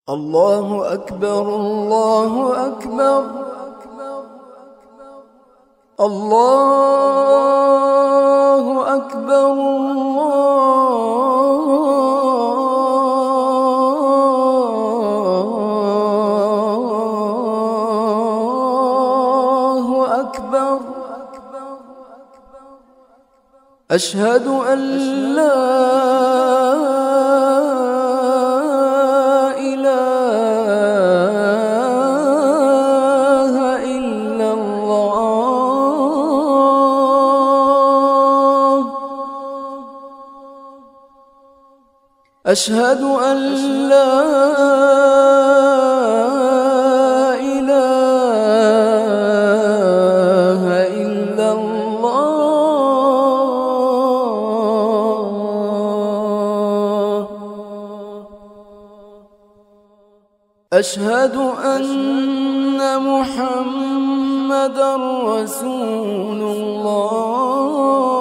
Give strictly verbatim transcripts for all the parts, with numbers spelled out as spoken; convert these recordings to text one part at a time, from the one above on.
الله أكبر الله أكبر الله أكبر الله أكبر. أشهد أن لا أشهد أن لا إله إلا الله. أشهد أن محمدًا رسول الله.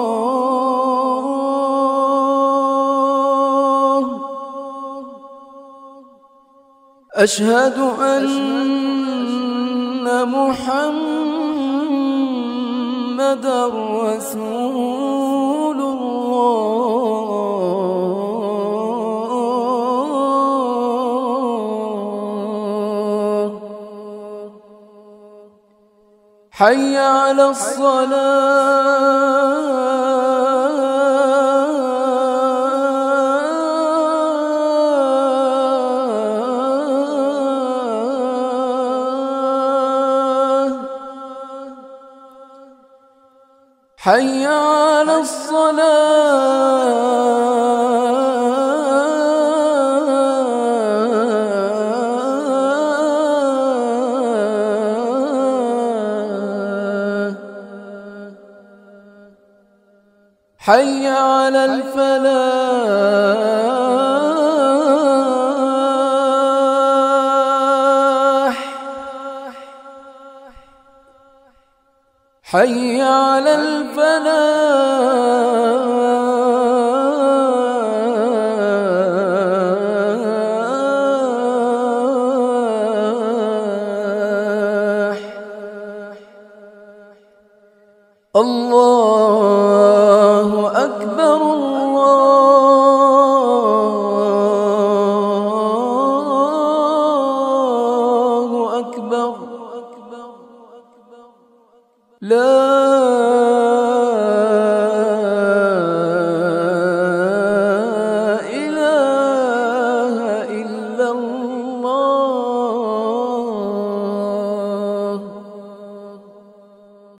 أشهد أن محمدًا رسول الله. حي على الصلاة. حي على الصلاة. حي على الفلاح. حي على الفلاح. الله أكبر الله أكبر. لا